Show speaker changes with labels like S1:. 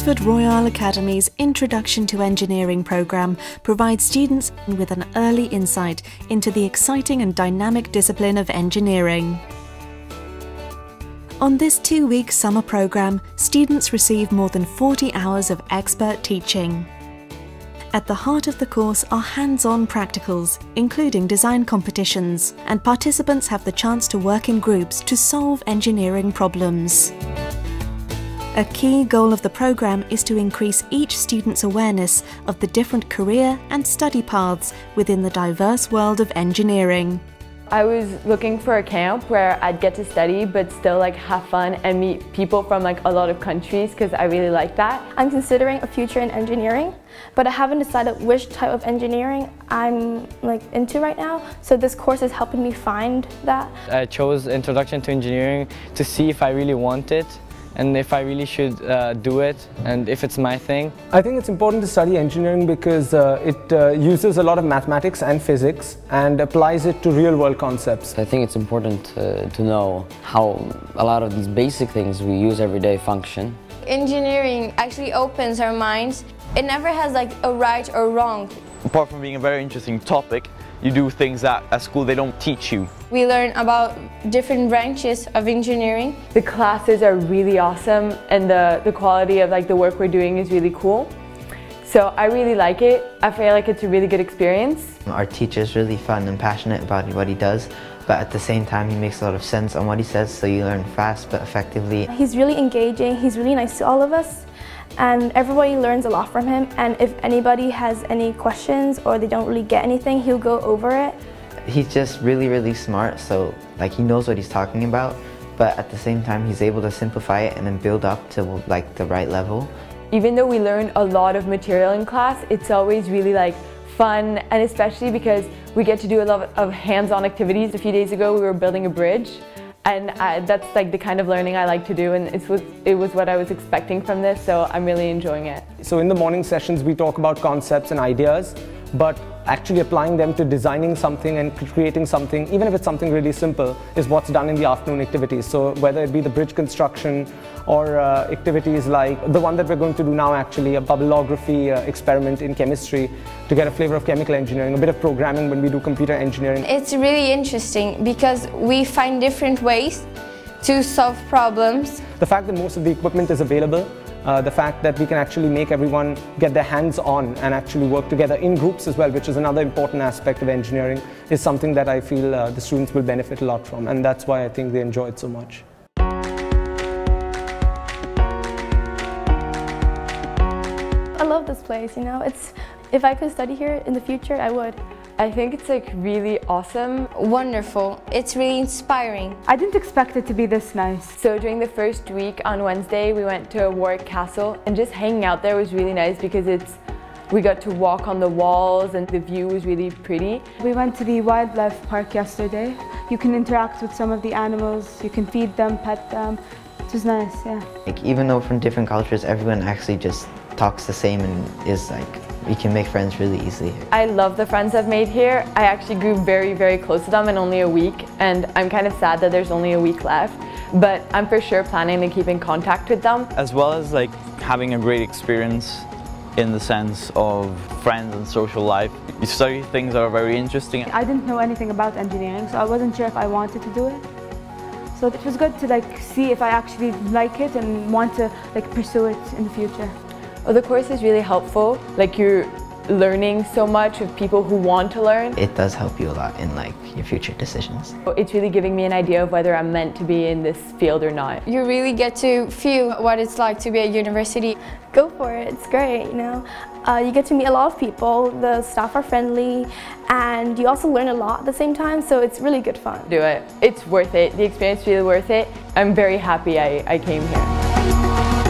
S1: Oxford Royale Academy's Introduction to Engineering programme provides students with an early insight into the exciting and dynamic discipline of engineering. On this 2-week summer programme, students receive more than 40 hours of expert teaching. At the heart of the course are hands-on practicals, including design competitions, and participants have the chance to work in groups to solve engineering problems. A key goal of the programme is to increase each student's awareness of the different career and study paths within the diverse world of engineering.
S2: I was looking for a camp where I'd get to study but still have fun and meet people from a lot of countries, because I really like that.
S3: I'm considering a future in engineering, but I haven't decided which type of engineering I'm into right now, so this course is helping me find that.
S4: I chose Introduction to Engineering to see if I really want it and if I really should do it and if it's my thing.
S5: I think it's important to study engineering because it uses a lot of mathematics and physics and applies it to real-world concepts.
S6: I think it's important to know how a lot of these basic things we use every day function.
S7: Engineering actually opens our minds. It never has a right or wrong.
S8: Apart from being a very interesting topic, you do things that at school they don't teach you.
S7: We learn about different branches of engineering.
S2: The classes are really awesome and the quality of the work we're doing is really cool. So I really like it. I feel like it's a really good experience.
S9: Our teacher's really fun and passionate about what he does, but at the same time he makes a lot of sense on what he says, so you learn fast but effectively.
S3: He's really engaging, he's really nice to all of us, and everybody learns a lot from him, and if anybody has any questions or they don't really get anything, he'll go over it.
S9: He's just really smart, so he knows what he's talking about, but at the same time he's able to simplify it and then build up to the right level.
S2: Even though we learn a lot of material in class, it's always really fun, and especially because we get to do a lot of hands-on activities. A few days ago we were building a bridge, and that's the kind of learning I like to do, and it was what I was expecting from this, so I'm really enjoying it.
S5: So in the morning sessions we talk about concepts and ideas, but actually applying them to designing something and creating something, even if it's something really simple, is what's done in the afternoon activities. So whether it be the bridge construction or activities like the one that we're going to do now, actually a bubbleography experiment in chemistry to get a flavor of chemical engineering, a bit of programming when we do computer engineering.
S7: It's really interesting because we find different ways to solve problems.
S5: The fact that most of the equipment is available, the fact that we can actually make everyone get their hands on and actually work together in groups as well, which is another important aspect of engineering, is something that I feel the students will benefit a lot from, and that's why I think they enjoy it so much.
S3: I love this place, if I could study here in the future, I would.
S2: I think it's really awesome.
S7: Wonderful. It's really inspiring.
S10: I didn't expect it to be this nice.
S2: So during the first week on Wednesday we went to Warwick Castle, and just hanging out there was really nice because we got to walk on the walls and the view was really pretty.
S10: We went to the wildlife park yesterday. You can interact with some of the animals, you can feed them, pet them. It was nice, yeah.
S9: Even though from different cultures, everyone actually just talks the same and is we can make friends really easily.
S2: I love the friends I've made here. I actually grew very close to them in only a week, and I'm kind of sad that there's only a week left, but I'm for sure planning to keep in contact with them.
S8: As well as having a great experience in the sense of friends and social life. You study things that are very interesting.
S10: I didn't know anything about engineering, so I wasn't sure if I wanted to do it. So it was good to see if I actually like it and want to pursue it in the future.
S2: Well, the course is really helpful. You're learning so much with people who want to learn.
S9: It does help you a lot in your future decisions.
S2: It's really giving me an idea of whether I'm meant to be in this field or not.
S7: You really get to feel what it's like to be at university.
S3: Go for it, it's great, You get to meet a lot of people, the staff are friendly, and you also learn a lot at the same time, so it's really good fun.
S2: Do it. It's worth it. The experience is really worth it. I'm very happy I came here.